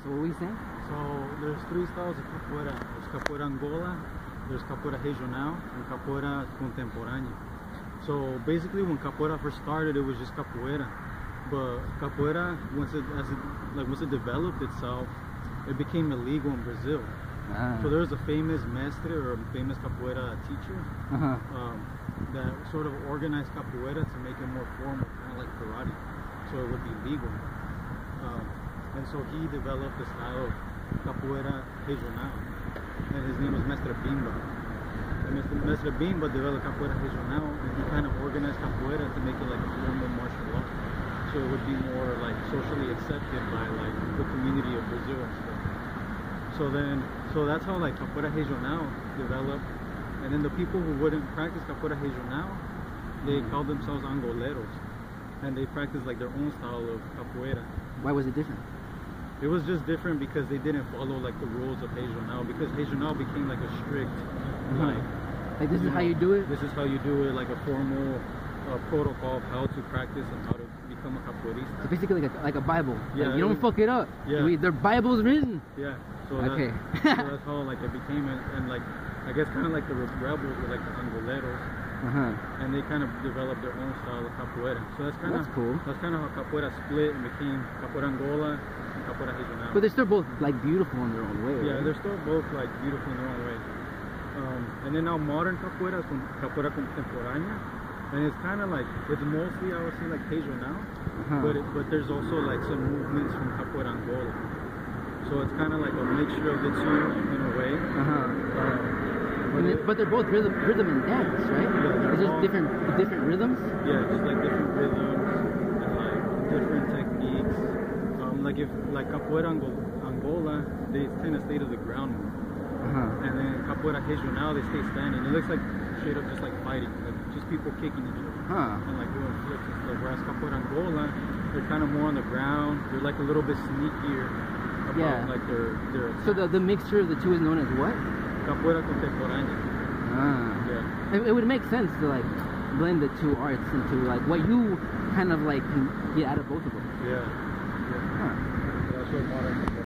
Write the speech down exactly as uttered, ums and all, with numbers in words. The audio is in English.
So what were you saying? So there's three styles of capoeira. There's capoeira Angola, there's capoeira regional, and capoeira contemporânea. So basically, when capoeira first started, it was just capoeira. But capoeira, once it, as it like once it developed itself, it became illegal in Brazil. Ah. So there was a famous mestre or a famous capoeira teacher uh-huh. um, that sort of organized capoeira to make it more formal, kind of like karate, so it would be legal. Um, and so he developed the style of capoeira regional, and his name was Mestre Bimba. And Mestre, Mestre Bimba developed capoeira regional, and he kind of organized capoeira to make it like a formal martial art, so it would be more like socially accepted by like the community of Brazil and stuff. So then, so that's how like capoeira regional developed, and then the people who wouldn't practice capoeira regional, they mm-hmm. called themselves angoleros, and they practiced like their own style of capoeira. Why was it different? It was just different because they didn't follow like the rules of regional, because regional became like a strict, mm-hmm. like like this is know, how you do it. This is how you do it, like a formal uh, protocol of how to practice and how to become a capoeirista. So basically like a, like a Bible. Yeah, like you don't was, fuck it up. Yeah. Their Bible's written. Yeah. So okay. That's, so that's how like it became, and, and like I guess kind of like the rebels were like the Angoleros, uh-huh. and they kind of developed their own style of capoeira. So that's kind of cool. That's kind of how capoeira split and became capoeira Angola and capoeira regional. But they're still both like beautiful in their own way. Yeah, right? they're still both like beautiful in their own way. Um, and then now modern capoeira is capoeira contemporânea, and it's kind of like it's mostly I would say like regional, uh-huh. but it, but there's also like some movements from capoeira Angola. So it's kind of like a mixture of the two in a way. Uh-huh. Um, but, it, but they're both rhythm, rhythm and dance, right? Yeah, it's just all, different different rhythms? Yeah, just like different rhythms and like different techniques. Um, like if like capoeira Angola, they kind of stay to the ground more. Uh-huh. And then capoeira regional, they stay standing. It looks like straight up just like fighting, like just people kicking each other huh. and like doing flips and stuff. Whereas capoeira Angola, they're kind of more on the ground. They're like a little bit sneakier. About, yeah. Like their, their so the, the mixture of the two is known as what? Capoeira contemporânea. Ah. Yeah. It, it would make sense to like blend the two arts into like what you kind of like can get out of both of them. Yeah. Yeah. Huh. That's what modern